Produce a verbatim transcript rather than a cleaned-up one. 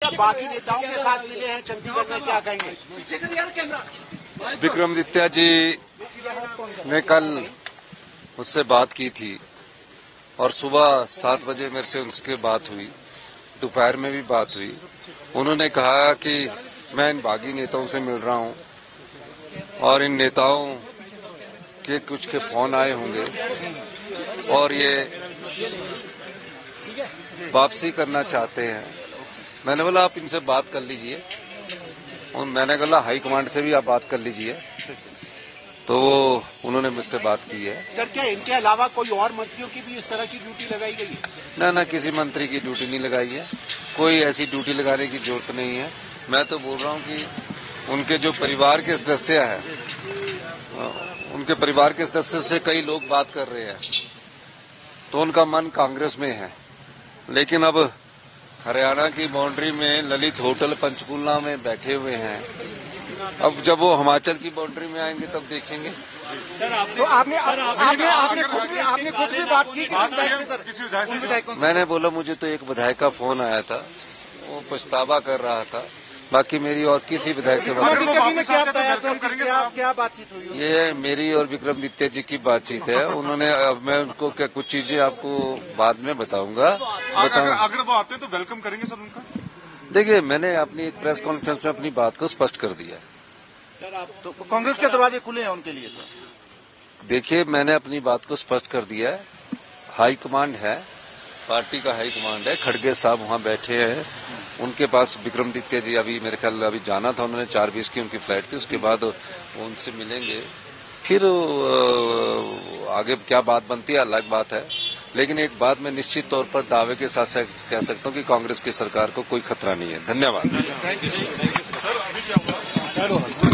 का बाकी नेताओं के साथ मिले हैं चंडीगढ़ में, क्या कहेंगे? विक्रमादित्य जी ने कल मुझसे बात की थी और सुबह सात बजे मेरे से उनसे बात हुई, दोपहर में भी बात हुई। उन्होंने कहा कि मैं इन बागी नेताओं से मिल रहा हूं और इन नेताओं के कुछ के फोन आए होंगे और ये वापसी करना चाहते हैं। मैंने बोला आप इनसे बात कर लीजिए, और मैंने बोला हाई कमांड से भी आप बात कर लीजिए, तो उन्होंने मुझसे बात की है। सर, क्या इनके अलावा कोई और मंत्रियों की भी इस तरह की ड्यूटी लगाई गई है? ना ना, किसी मंत्री की ड्यूटी नहीं लगाई है, कोई ऐसी ड्यूटी लगाने की जरूरत नहीं है। मैं तो बोल रहा हूं कि उनके जो परिवार के सदस्य हैं, उनके परिवार के सदस्य से कई लोग बात कर रहे हैं, तो उनका मन कांग्रेस में है, लेकिन अब हरियाणा की बाउंड्री में ललित होटल पंचकूला में बैठे हुए हैं। अब जब वो हिमाचल की बाउंड्री में आएंगे तब देखेंगे। सर, आपने तो आपने आपने आपने खुद भी आपने खुद भी बात की किसी विधायक से? मैंने बोला मुझे तो एक विधायक का फोन आया था, वो पछतावा कर रहा था, बाकी मेरी और किसी विधायक से बात क्या, क्या बातचीत हुई? ये मेरी और विक्रमादित्य जी की बातचीत है। उन्होंने, अब मैं उनको क्या कुछ चीजें आपको बाद में बताऊंगा। अगर, अगर वो आते हैं तो वेलकम करेंगे सर उनका? देखिए, मैंने अपनी एक प्रेस कॉन्फ्रेंस में अपनी बात को स्पष्ट कर दिया। सर, आप तो कांग्रेस के दरवाजे खुले हैं उनके लिए? सर देखिए, मैंने अपनी बात को स्पष्ट कर दिया है। हाई कमांड है, पार्टी का हाई कमांड है, खड़गे साहब वहां बैठे हैं, उनके पास विक्रमादित्य जी अभी मेरे ख्याल अभी जाना था, उन्होंने चार बीस की उनकी फ्लाइट थी, उसके बाद वो उनसे मिलेंगे, फिर आगे क्या बात बनती है अलग बात है। लेकिन एक बात मैं निश्चित तौर पर दावे के साथ कह सकता हूं कि कांग्रेस की सरकार को कोई खतरा नहीं है। धन्यवाद।